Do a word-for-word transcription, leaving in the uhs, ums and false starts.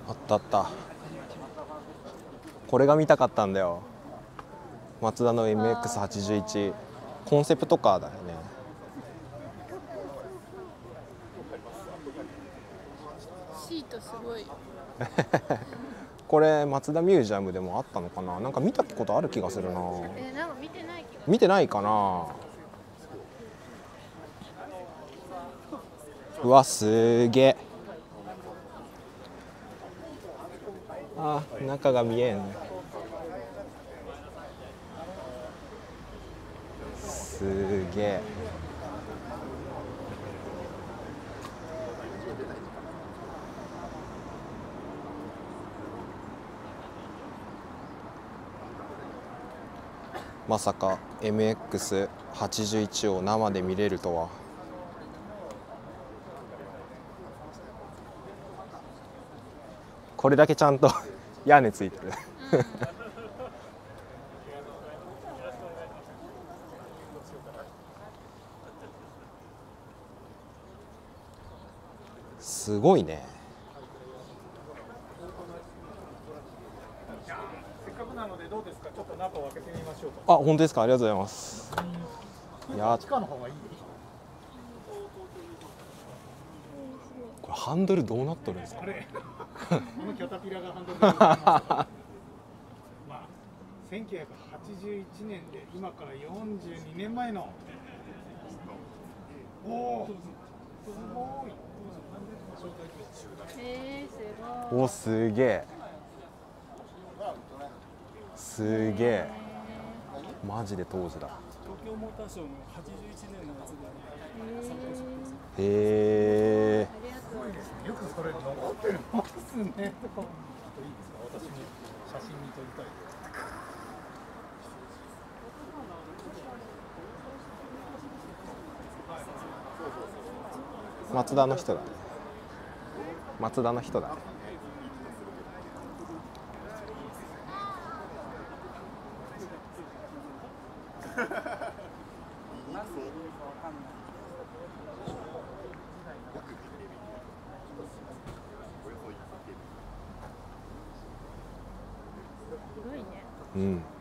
あったあった。これが見たかったんだよ。マツダの エムエックスはちじゅういち コンセプトカーだよね。 シートすごい。 これマツダミュージアムでもあったのかな。なんか見たことある気がするな。 えー、なんか見てない気が。 見てないかな。うわすげえ。あ、中が見えん。すげえ。まさか エムエックスはちじゅういち を生で見れるとは。これだけちゃんと屋根ついてる。すごいね。 せっかくなのでどうですか。ちょっと中を開けてみましょうか。 あ、本当ですか。ありがとうございます。いや、 地下の方がいい。 これハンドルどうなっとるんですか。 あれこのキャタピラがハンドルでございます。まあせんきゅうひゃくはちじゅういちねんで今からよんじゅうにねんまえの。おお、すごい。 えー、すごい。 お、すげえ。すげえ。マジで当時だ。 東京モーターショーのはちじゅういちねんのやつで。 へえ。 よくそれ残ってるんですね。いいですか。私も写真に撮りたい。 マツダの人だね。マツダの人だね。 すごいね。 うん。